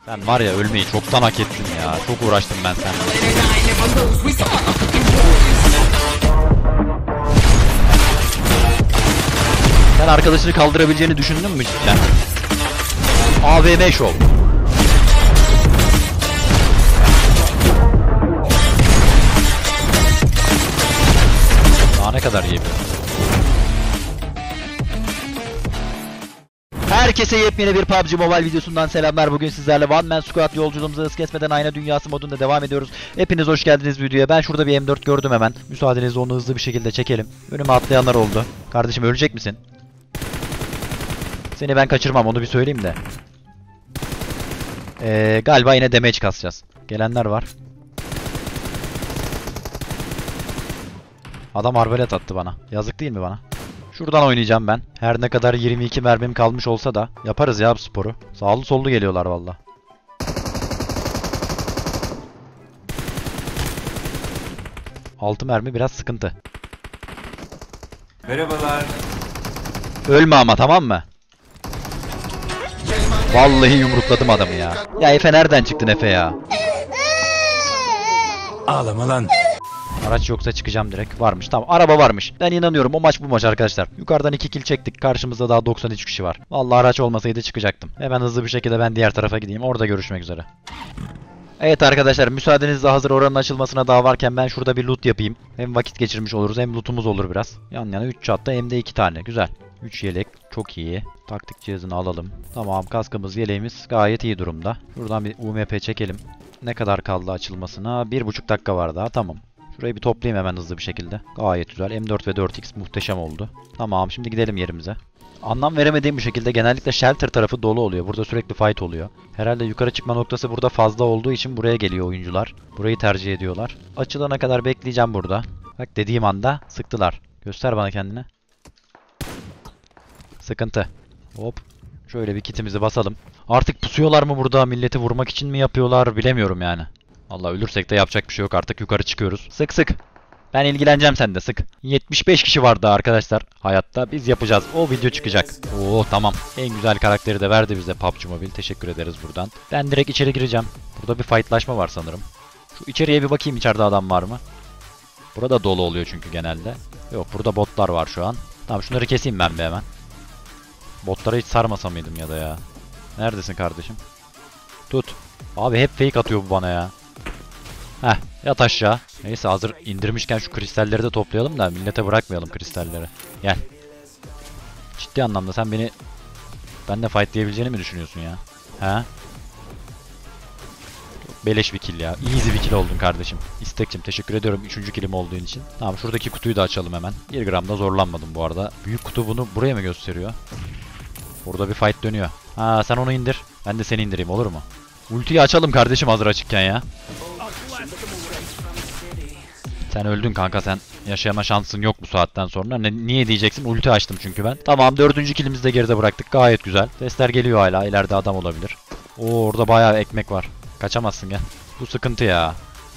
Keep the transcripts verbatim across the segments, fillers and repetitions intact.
Sen var ya ölmeyi çoktan hak ettin ya. Çok uğraştım ben seninle. Sen arkadaşını kaldırabileceğini düşündün mü cidden? A V M Show. Daha ne kadar yiyebilirim? Herkese yepyeni bir P U B G Mobile videosundan selamlar. Bugün sizlerle One Man Squad yolculuğumuza hız kesmeden ayna dünyası modunda devam ediyoruz. Hepiniz hoş geldiniz videoya. Ben şurada bir M dört gördüm hemen. Müsaadenizle onu hızlı bir şekilde çekelim. Önüme atlayanlar oldu. Kardeşim ölecek misin? Seni ben kaçırmam, onu bir söyleyeyim de. Ee, galiba yine damage kasacağız. Gelenler var. Adam arbalet attı bana. Yazık değil mi bana? Şuradan oynayacağım ben. Her ne kadar yirmi iki mermim kalmış olsa da yaparız ya bu sporu. Sağlı sollu geliyorlar valla. Altı mermi biraz sıkıntı. Merhabalar. Ölme ama, tamam mı? Vallahi yumrukladım adamı ya. Ya Efe nereden çıktın Efe ya? Ağlama lan. Araç yoksa çıkacağım direkt. Varmış, tamam, araba varmış. Ben inanıyorum, o maç bu maç arkadaşlar. Yukarıdan iki kill çektik. Karşımızda daha doksan üç kişi var. Vallahi araç olmasaydı çıkacaktım. Hemen hızlı bir şekilde ben diğer tarafa gideyim. Orada görüşmek üzere. Evet arkadaşlar, müsaadenizle hazır oranın açılmasına daha varken ben şurada bir loot yapayım. Hem vakit geçirmiş oluruz hem lootumuz olur biraz. Yan yana üç çatta hem de iki tane. Güzel. üç yelek çok iyi. Taktik cihazını alalım. Tamam, kaskımız yeleğimiz gayet iyi durumda. Şuradan bir U M P çekelim. Ne kadar kaldı açılmasına? bir buçuk dakika var daha, tamam. Şurayı bir toplayayım hemen hızlı bir şekilde. Gayet güzel. M dört ve dört X muhteşem oldu. Tamam, şimdi gidelim yerimize. Anlam veremediğim bir şekilde genellikle shelter tarafı dolu oluyor. Burada sürekli fight oluyor. Herhalde yukarı çıkma noktası burada fazla olduğu için buraya geliyor oyuncular. Burayı tercih ediyorlar. Açılana kadar bekleyeceğim burada. Bak, dediğim anda sıktılar. Göster bana kendini. Sıkıntı. Hop. Şöyle bir kitimizi basalım. Artık pusuyorlar mı burada? Milleti vurmak için mi yapıyorlar? Bilemiyorum yani. Vallahi ölürsek de yapacak bir şey yok, artık yukarı çıkıyoruz. Sık sık. Ben ilgileneceğim sende, sık. yetmiş beş kişi vardı arkadaşlar hayatta. Biz yapacağız. O video çıkacak. Oo tamam. En güzel karakteri de verdi bize P U B G Mobile. Teşekkür ederiz buradan. Ben direkt içeri gireceğim. Burada bir fightlaşma var sanırım. Şu içeriye bir bakayım, içeride adam var mı? Burada dolu oluyor çünkü genelde. Yok, burada botlar var şu an. Tamam, şunları keseyim ben bir hemen. Botlara hiç sarmasa mıydım ya da ya? Neredesin kardeşim? Tut. Abi hep fake atıyor bu bana ya. Heh, yat aşağı. Neyse, hazır indirmişken şu kristalleri de toplayalım da millete bırakmayalım kristalleri. Gel. Ciddi anlamda sen beni benimle fightlayabileceğini mi düşünüyorsun ya? He? Beleş bir kill ya. Easy bir kill oldun kardeşim. İstekçim, teşekkür ediyorum üçüncü killim olduğun için. Tamam, şuradaki kutuyu da açalım hemen. bir gramda zorlanmadım bu arada. Büyük kutu bunu buraya mı gösteriyor? Burada bir fight dönüyor. Ha, sen onu indir. Ben de seni indireyim, olur mu? Ultiyi açalım kardeşim hazır açıkken ya. Sen öldün kanka, sen yaşayama şansın yok bu saatten sonra. Ne, niye diyeceksin? Ulti açtım çünkü ben. Tamam, dördüncü kilimizi de geride bıraktık. Gayet güzel. Sesler geliyor hala. İleride adam olabilir. Oo, orada bayağı ekmek var. Kaçamazsın, gel. Bu sıkıntı ya.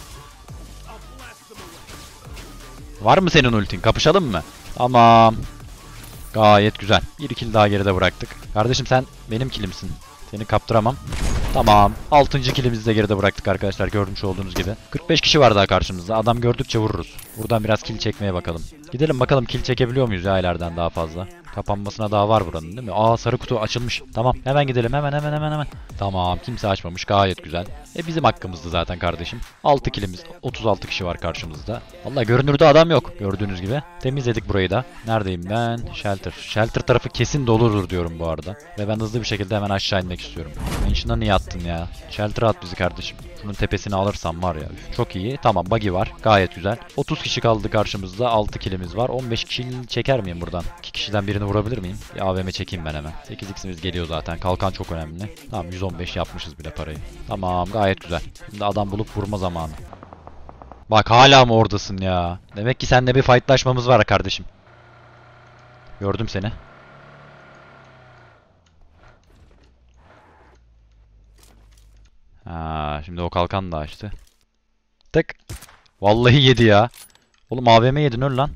Var mı senin ultin? Kapışalım mı? Tamam. Gayet güzel. Bir kill daha geride bıraktık. Kardeşim sen benim killimsin. Seni kaptıramam. Tamam. altıncı kilimizi de geride bıraktık arkadaşlar, görmüş olduğunuz gibi. kırk beş kişi var daha karşımızda. Adam gördükçe vururuz. Buradan biraz kill çekmeye bakalım. Gidelim bakalım kill çekebiliyor muyuz ya ileriden daha fazla. Kapanmasına daha var buranın, değil mi? Aa, sarı kutu açılmış. Tamam, hemen gidelim, hemen hemen hemen hemen. Tamam, kimse açmamış, gayet güzel. E bizim hakkımızdı zaten kardeşim. altı killimiz, otuz altı kişi var karşımızda. Vallahi görünürde adam yok gördüğünüz gibi. Temizledik burayı da. Neredeyim ben? Shelter. Shelter tarafı kesin doludur diyorum bu arada. Ve ben hızlı bir şekilde hemen aşağı inmek istiyorum. Mention'a niye attın ya? Shelter'a at bizi kardeşim. Şunun tepesini alırsam var ya. Üf, çok iyi. Tamam, buggy var. Gayet güzel. otuz kişi kaldı karşımızda. altı killimiz var. on beş kişi çeker miyim buradan? iki kişiden birini vurabilir miyim? Bir A V M çekeyim ben hemen. sekiz x'imiz geliyor zaten. Kalkan çok önemli. Tamam, yüz on beş yapmışız bile parayı. Tamam, gayet güzel. Şimdi adam bulup vurma zamanı. Bak, hala mı oradasın ya? Demek ki seninle bir fightlaşmamız var kardeşim. Gördüm seni. Ha, şimdi o kalkan da açtı. Tık. Vallahi yedi ya. Oğlum A V M yedin, öl lan.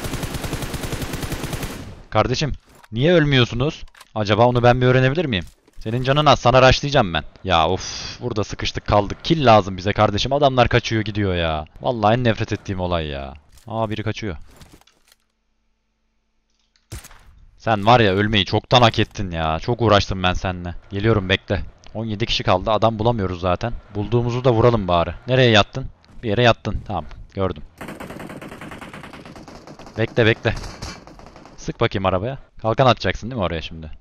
Kardeşim niye ölmüyorsunuz? Acaba onu ben bir öğrenebilir miyim? Senin canın az. Sana rushlayacağım ben. Ya of. Burada sıkıştık kaldık. Kill lazım bize kardeşim. Adamlar kaçıyor gidiyor ya. Vallahi en nefret ettiğim olay ya. Aa biri kaçıyor. Sen var ya ölmeyi çoktan hak ettin ya. Çok uğraştım ben seninle. Geliyorum bekle. on yedi kişi kaldı. Adam bulamıyoruz zaten. Bulduğumuzu da vuralım bari. Nereye yattın? Bir yere yattın. Tamam. Gördüm. Bekle bekle. Sık bakayım arabaya. Kalkan atacaksın değil mi oraya şimdi?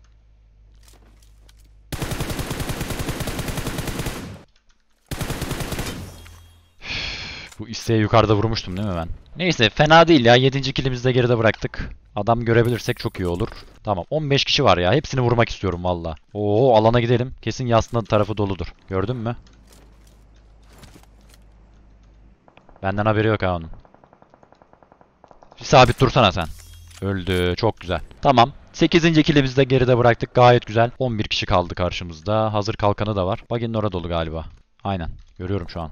Bu isteğe yukarıda vurmuştum değil mi ben? Neyse fena değil ya. yedinci kilimizi de geride bıraktık. Adam görebilirsek çok iyi olur. Tamam on beş kişi var ya. Hepsini vurmak istiyorum valla. Oo alana gidelim. Kesin yaslanın tarafı doludur. Gördün mü? Benden haberi yok ha onun. Bir sabit dursana sen. Öldü. Çok güzel. Tamam. sekizinci kilimizi de geride bıraktık. Gayet güzel. on bir kişi kaldı karşımızda. Hazır kalkanı da var. Bagi'nin orada dolu galiba. Aynen. Görüyorum şu an.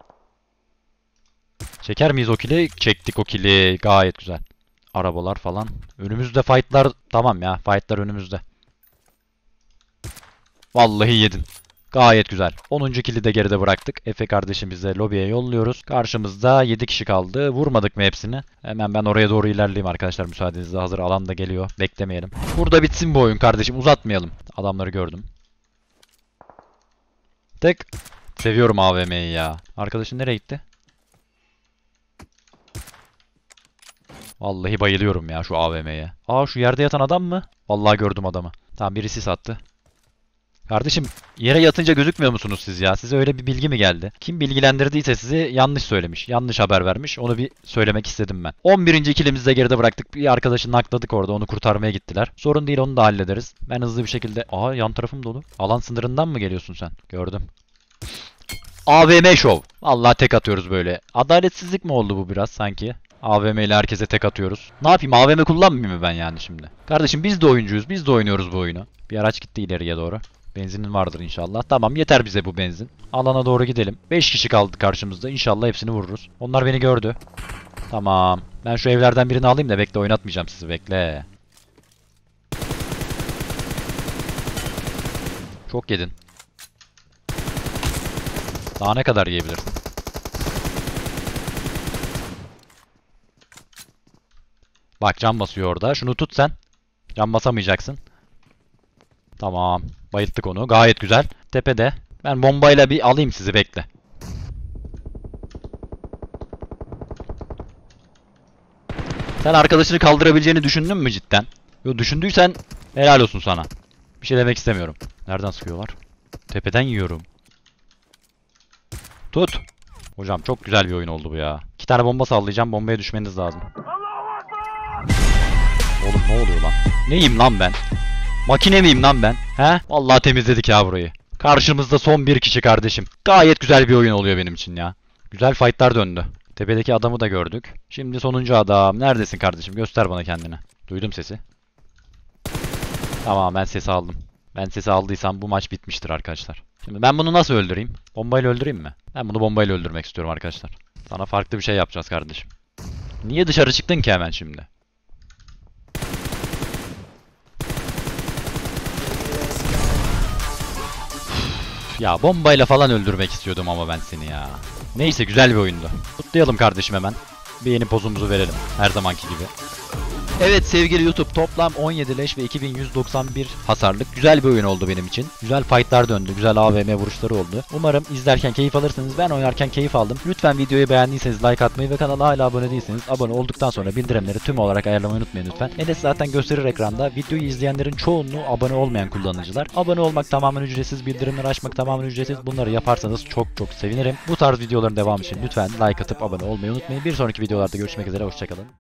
Çeker miyiz o kili? Çektik o kili. Gayet güzel. Arabalar falan. Önümüzde fightlar. Tamam ya. Fightlar önümüzde. Vallahi yedin. Gayet güzel. onuncu kili de geride bıraktık. Efe kardeşimizi lobiye yolluyoruz. Karşımızda yedi kişi kaldı. Vurmadık mı hepsini? Hemen ben oraya doğru ilerleyeyim arkadaşlar müsaadenizle. Hazır alan da geliyor. Beklemeyelim. Burada bitsin bu oyun kardeşim. Uzatmayalım. Adamları gördüm. Tek. Seviyorum A V M'yi ya. Arkadaşın nereye gitti? Vallahi bayılıyorum ya şu A V M'ye. Aa şu yerde yatan adam mı? Vallahi gördüm adamı. Tamam birisi sattı. Kardeşim yere yatınca gözükmüyor musunuz siz ya? Size öyle bir bilgi mi geldi? Kim bilgilendirdiyse sizi yanlış söylemiş. Yanlış haber vermiş. Onu bir söylemek istedim ben. on birinci kilimizi de geride bıraktık. Bir arkadaşını nakladık orada. Onu kurtarmaya gittiler. Sorun değil onu da hallederiz. Ben hızlı bir şekilde... Aa yan tarafım dolu. Alan sınırından mı geliyorsun sen? Gördüm. A V M Show. Vallahi tek atıyoruz böyle. Adaletsizlik mi oldu bu biraz sanki? A V M ile herkese tek atıyoruz. Ne yapayım A V M kullanmayayım mı ben yani şimdi? Kardeşim biz de oyuncuyuz. Biz de oynuyoruz bu oyunu. Bir araç gitti ileriye doğru. Benzinin vardır inşallah. Tamam yeter bize bu benzin. Alana doğru gidelim. beş kişi kaldı karşımızda. İnşallah hepsini vururuz. Onlar beni gördü. Tamam. Ben şu evlerden birini alayım da bekle oynatmayacağım sizi bekle. Çok yedin. Daha ne kadar yiyebilirsin? Bak cam basıyor orada. Şunu tut sen. Cam basamayacaksın. Tamam. Bayılttık onu. Gayet güzel. Tepede. Ben bombayla bir alayım sizi bekle. Sen arkadaşını kaldırabileceğini düşündün mü cidden? Yo düşündüysen helal olsun sana. Bir şey demek istemiyorum. Nereden sıkıyorlar? Tepeden yiyorum. Tut. Hocam çok güzel bir oyun oldu bu ya. İki tane bomba sallayacağım. Bombaya düşmeniz lazım. Oğlum ne oluyor lan? Neyim lan ben? Makine miyim lan ben? He? Vallahi temizledik ya burayı. Karşımızda son bir kişi kardeşim. Gayet güzel bir oyun oluyor benim için ya. Güzel fightlar döndü. Tepedeki adamı da gördük. Şimdi sonuncu adam. Neredesin kardeşim? Göster bana kendini. Duydum sesi. Tamam ben sesi aldım. Ben sesi aldıysam bu maç bitmiştir arkadaşlar. Şimdi ben bunu nasıl öldüreyim? Bombayla öldüreyim mi? Ben bunu bombayla öldürmek istiyorum arkadaşlar. Sana farklı bir şey yapacağız kardeşim. Niye dışarı çıktın ki hemen şimdi? Ya bombayla falan öldürmek istiyordum ama ben seni ya. Neyse güzel bir oyundu. Kutlayalım kardeşim hemen. Bir yeni pozumuzu verelim. Her zamanki gibi. Evet sevgili YouTube toplam on yedi leş ve iki bin yüz doksan bir hasarlık. Güzel bir oyun oldu benim için. Güzel fightlar döndü. Güzel A V M vuruşları oldu. Umarım izlerken keyif alırsınız. Ben oynarken keyif aldım. Lütfen videoyu beğendiyseniz like atmayı ve kanala hala abone değilseniz abone olduktan sonra bildirimleri tüm olarak ayarlamayı unutmayın lütfen. Enes zaten gösterir ekranda. Videoyu izleyenlerin çoğunluğu abone olmayan kullanıcılar. Abone olmak tamamen ücretsiz. Bildirimleri açmak tamamen ücretsiz. Bunları yaparsanız çok çok sevinirim. Bu tarz videoların devamı için lütfen like atıp abone olmayı unutmayın. Bir sonraki videolarda görüşmek üzere. Hoşçakalın.